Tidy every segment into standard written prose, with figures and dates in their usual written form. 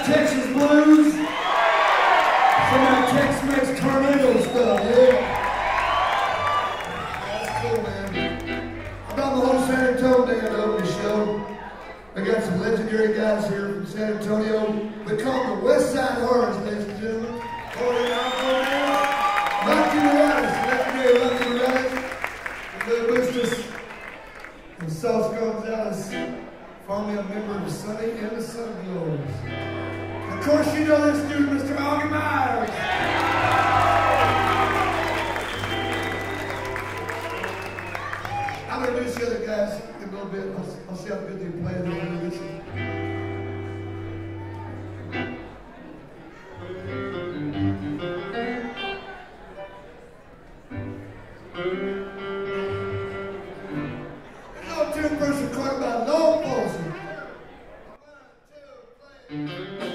Texas blues, some of that Tex-Mex tornado stuff, yeah? That's cool, man. I brought the whole San Antonio band to open the show. We got some legendary guys here from San Antonio. We call them the West Side Horrors, ladies and gentlemen. Rocky Riders, legendary Rocky Riders. Little Boosters and Sauce Gonzalez, formerly a member of the Sunny and the Sun Glowers. Of course, you know this dude, Mr. Augie Myers. I'm going to do the other guys in a little bit. I'll see how good they play. They're going to do some. First recorded by Lowell Folsom. 1, 2, 3.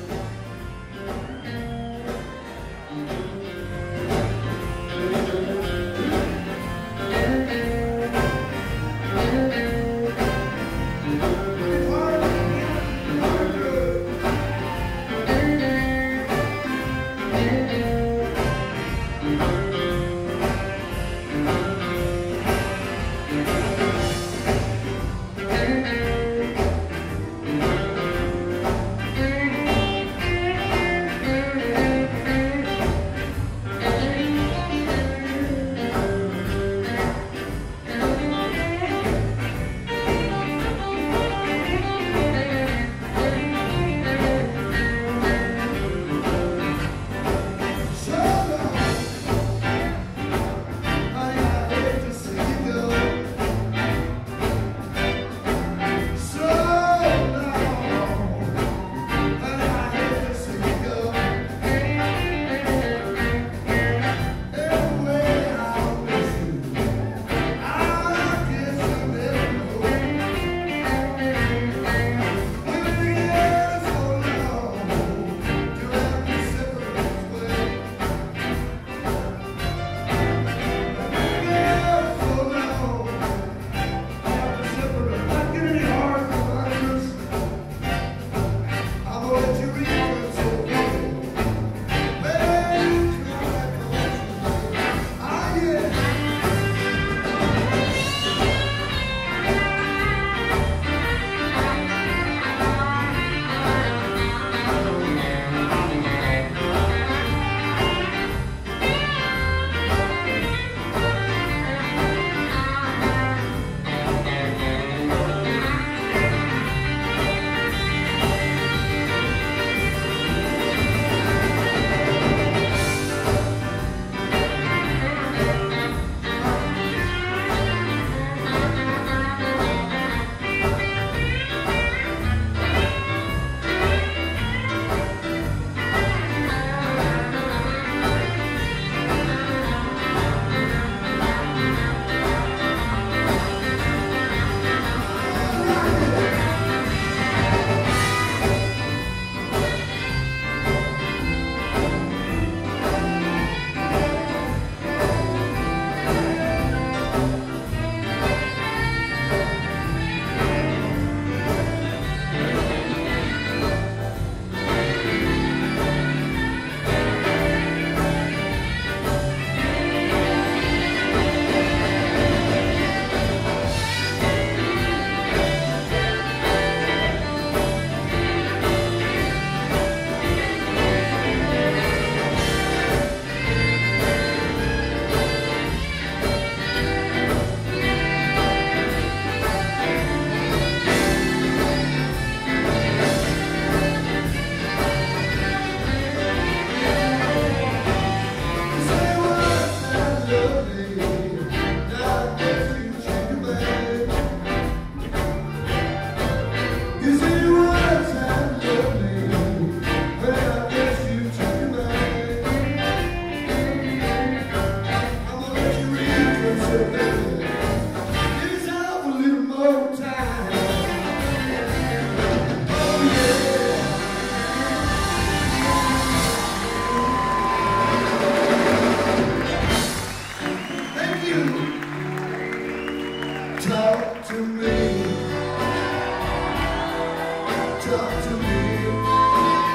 to me, talk to me.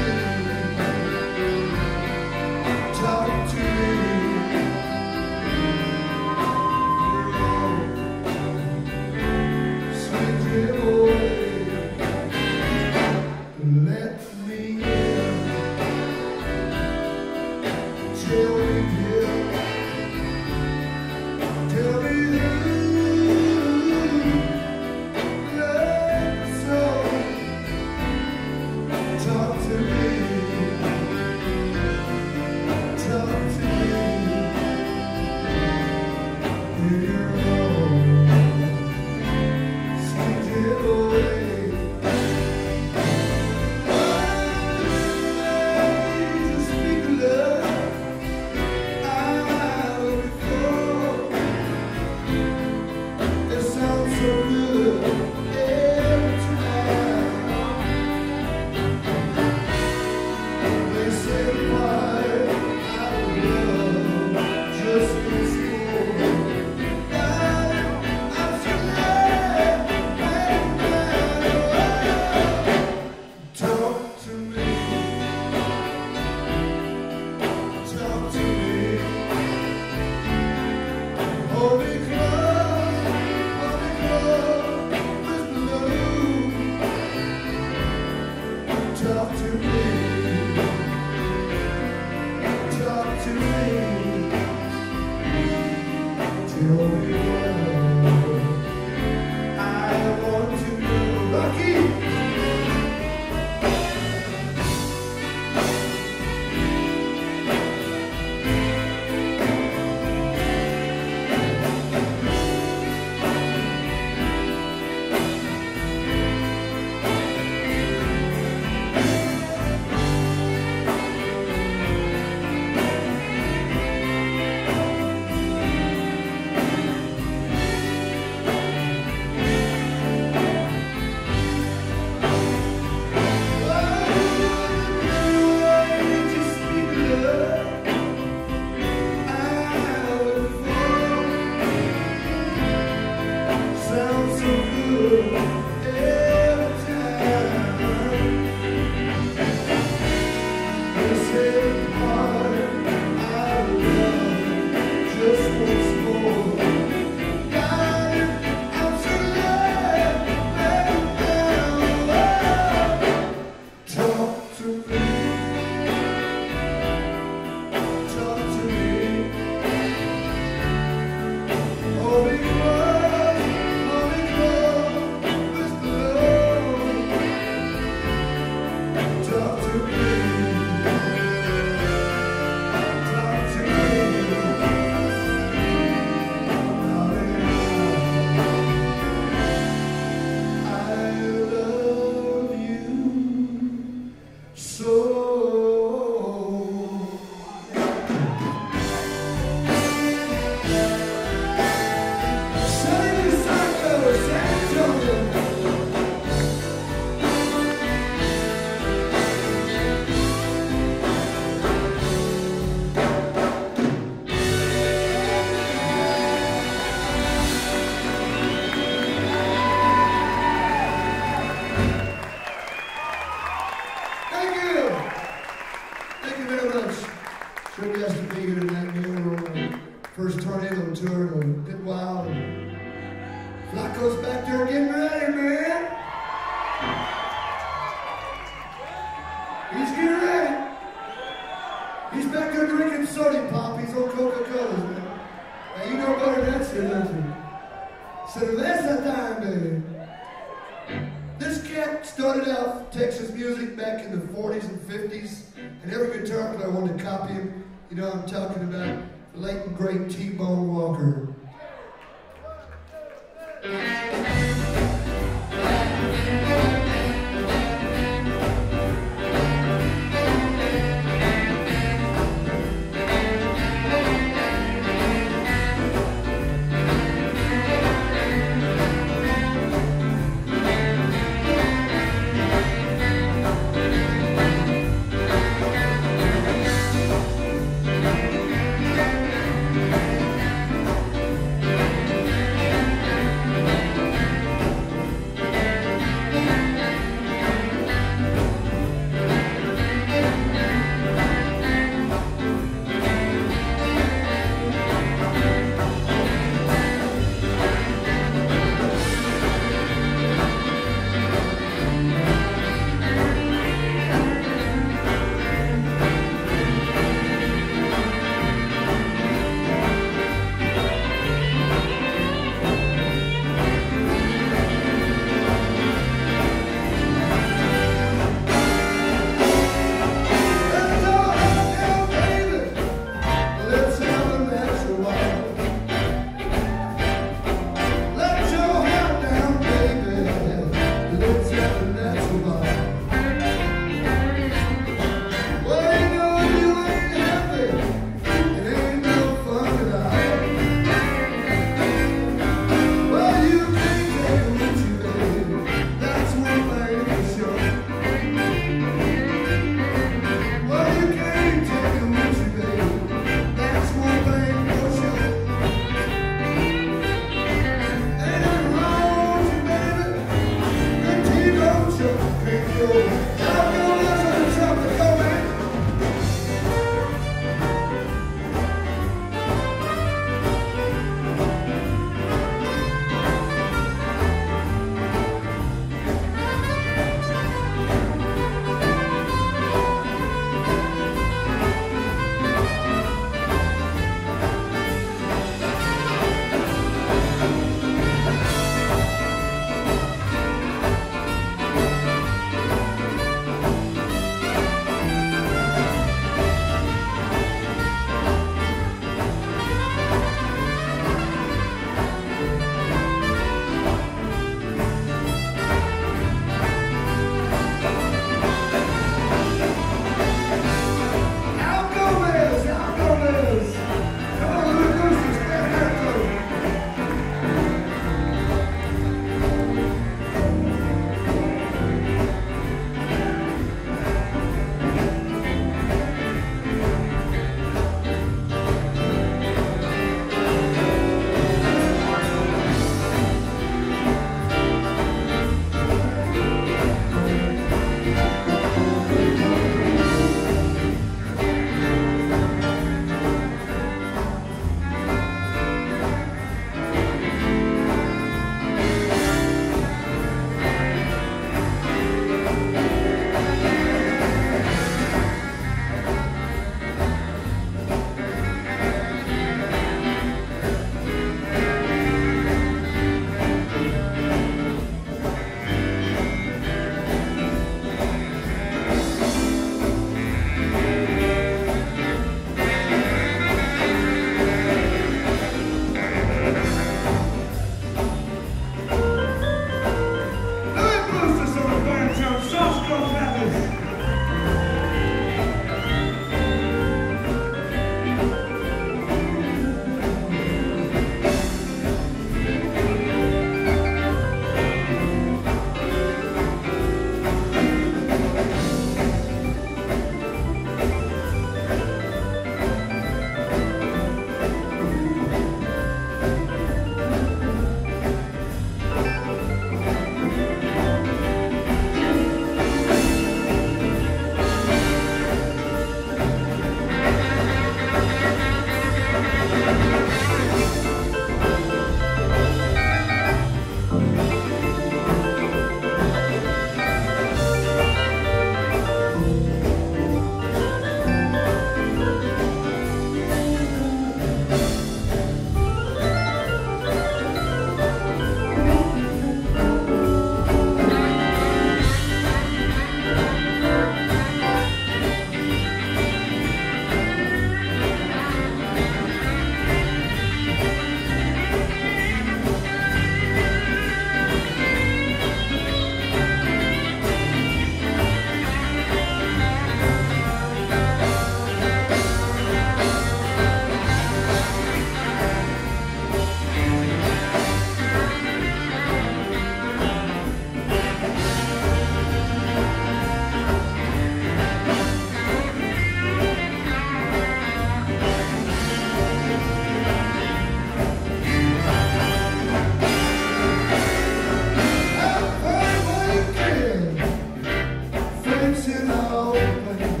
fainting off the pain.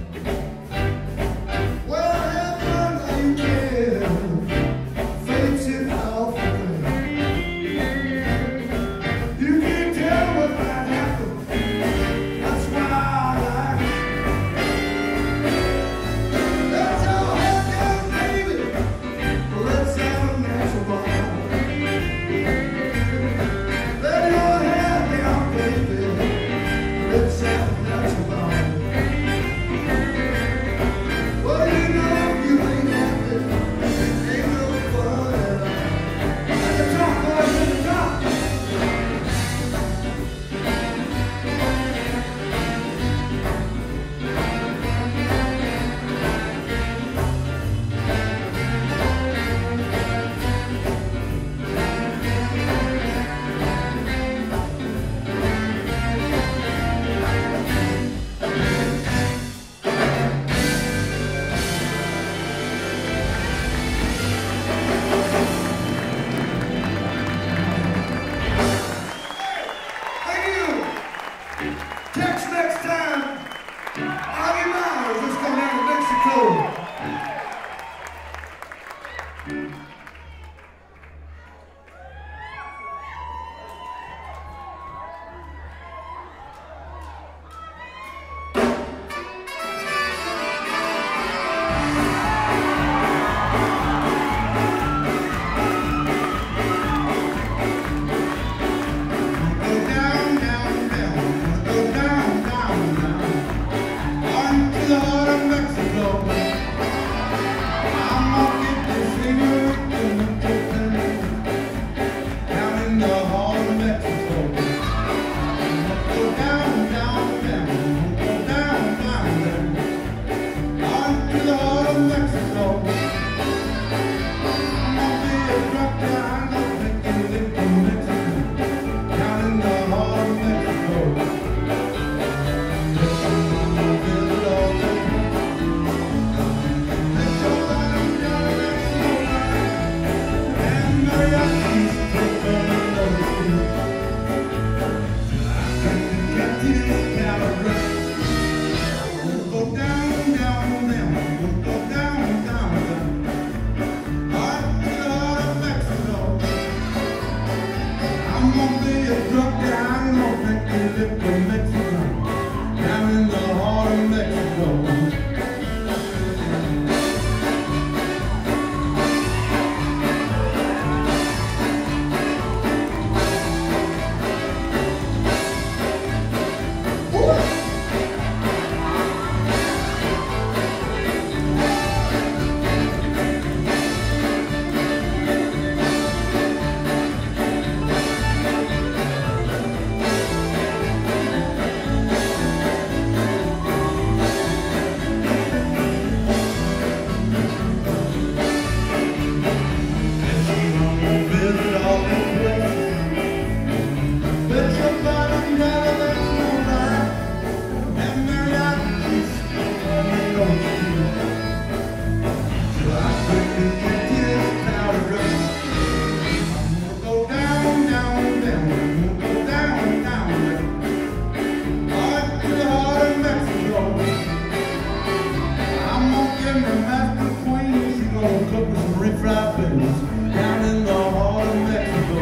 Well, heaven, you can fainting off the pain. You can't tell what might happen. That's why I like it. Let's all head down, baby. Let's have a natural ball. Let your head down, baby. Let's have a natural ball. Well, you know you ain't happy. Ain't no fun at all. At the top, boys, at the top. Thank you. Text next time. I'll be mine. Let's go down to Mexico. Go down, down, down. Go down, down, down. On to the heart of Mexico. I'm gonna get this senorita down in the heart of Mexico. Go down, down, down. Go down, down, down. On to the heart of Mexico. I'm gonna be a truck driver, making it from Mexico. Down in the heart of Mexico. Visit all the and mariachis take on the street. Got this caliber. We'll go down, down, down. We'll go down, down, down. Out to the heart of Mexico. I'm gonna be a truck guy. I'm gonna make it live from Mexico. Down in the heart of Mexico. Visit all the places. Put your bottom down, that's alright. And mariachis on the street. Till I quickly get this powder. I'm gonna go down, down, down. I'm gonna go down, down, down. Out to the heart of Mexico. I'm gonna give me Master Queen. She gonna cook me some refried beans. Down in the heart of Mexico.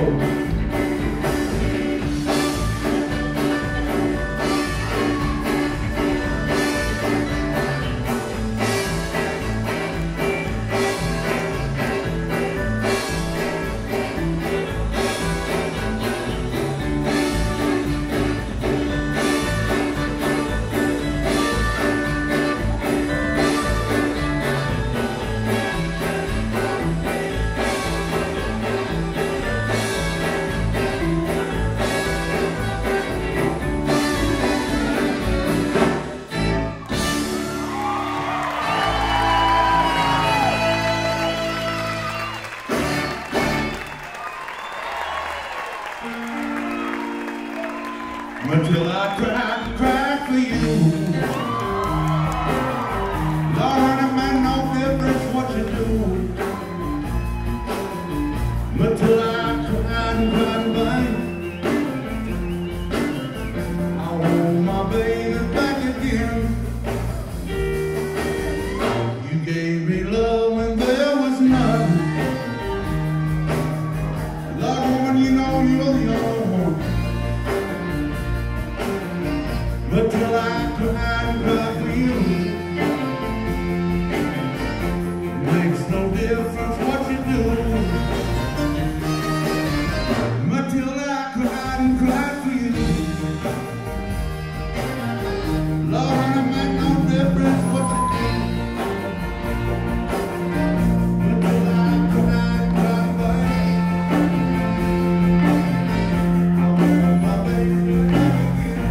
Until I cry for you. Lord, it make no difference what you do. Until I cry and cry, I want my baby back in cry and cry for you. Makes no difference what you do. Matilda, I cried and cried for you. Lord, it makes no difference what you do. Matilda, I cried and cried for you. I want my baby back again.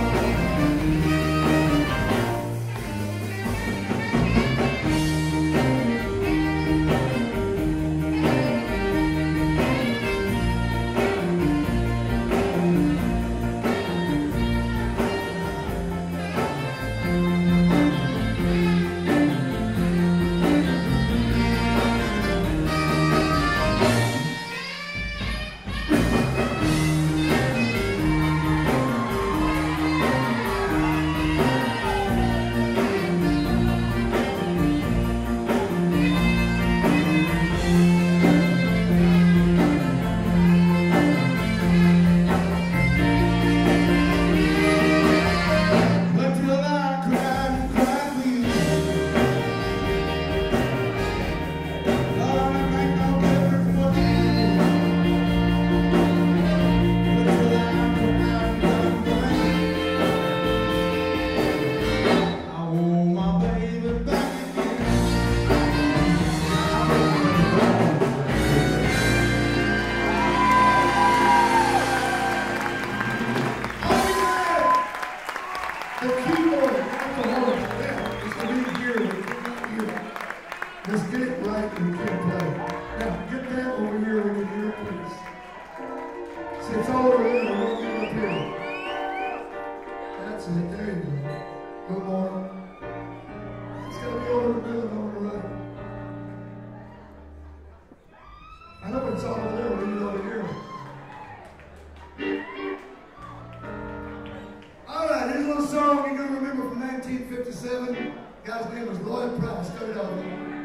Let's get it right and we can play. Now, get that over here when you hear it, please. See, it's all over there. We'll get it up here. That's it. There you go. Go more. It's going to be over the middle and over the right. I know it's all over there. We'll get it over here. All right, here's a little song you're going to remember from 1957. The guy's name was Lloyd Price. Started off with it.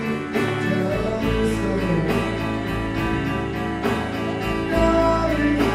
Darling,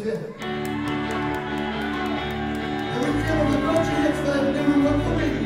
tip. And we feel the country next time never worked for me.